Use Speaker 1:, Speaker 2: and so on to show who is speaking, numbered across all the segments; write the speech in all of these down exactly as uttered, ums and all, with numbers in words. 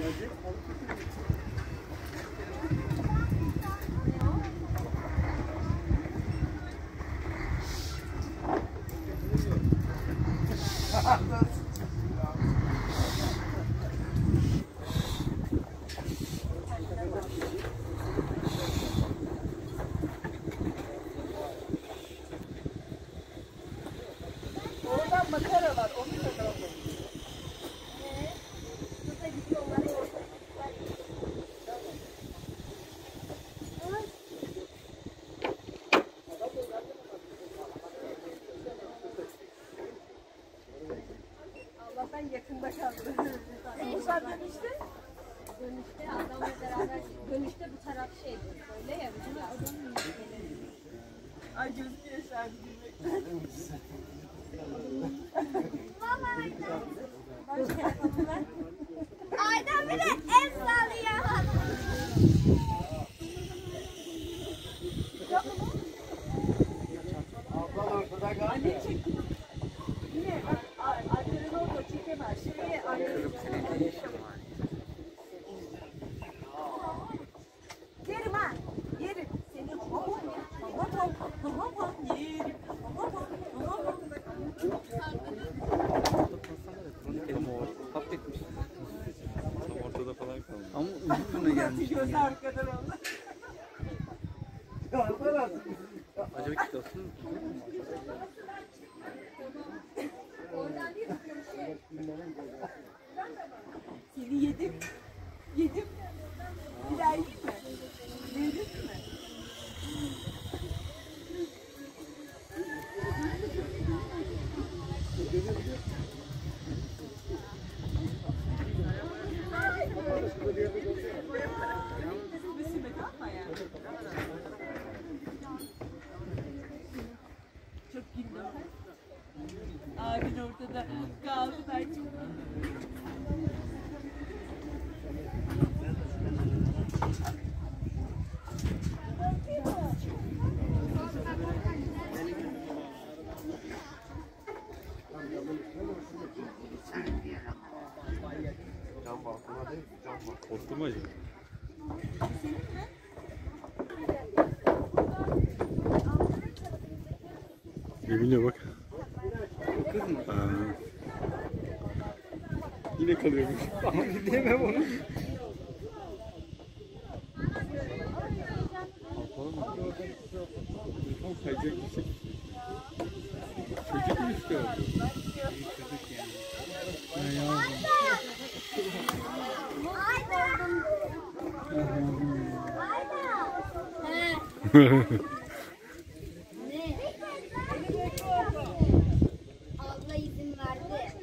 Speaker 1: Oradan makara var, onu da alalım. Allah'tan yakında kaldı. Musa dönüşte?
Speaker 2: Dönüşte adamla beraber, dönüşte bu taraf şey böyle ya, bizim adamın müşterileri.
Speaker 1: Ay gözüküyor sen gülmekten.
Speaker 3: Aydan bile el sallıyor.
Speaker 1: Anne çek. Yine bak annenin orada çekemez. Şeyi annenin yerim ha. Yerim. Seni yerim.
Speaker 4: Ortada falan kalmış. Ama uzun gelmiş.
Speaker 1: Göz arkadan oldu.
Speaker 4: Acaba gitti olsun mu?
Speaker 1: Seni yedim. Yedim. Bir daha yiyeyim mi? Yedin mi? Çok güldüm. Abin ortada kaldı, ben çok güldüm.
Speaker 4: Korktun mu acaba? Ne biliyor bak. Aa. Yine kalıyormuş. Ama diyemem onu. Tam kayacak bir şey. Çocuk mu işte o? Çocuk yani. Ya ya.
Speaker 3: Abla izin verdi.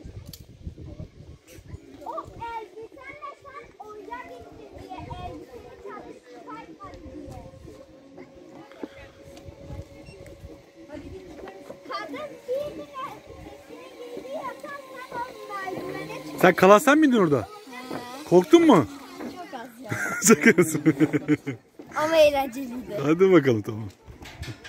Speaker 3: O elbisenle sen oyuna gittin diye elbiseni çıkartmadın diye. Kadın giydiğin elbisesini giydiği yakan sen onun eldivene çıktın.
Speaker 4: Sen kalan sen miydin orada? Korktun mu?
Speaker 3: Çok az ya.
Speaker 4: Sakınsın.
Speaker 3: Ama eğlenceliydi.
Speaker 4: Hadi bakalım tamam.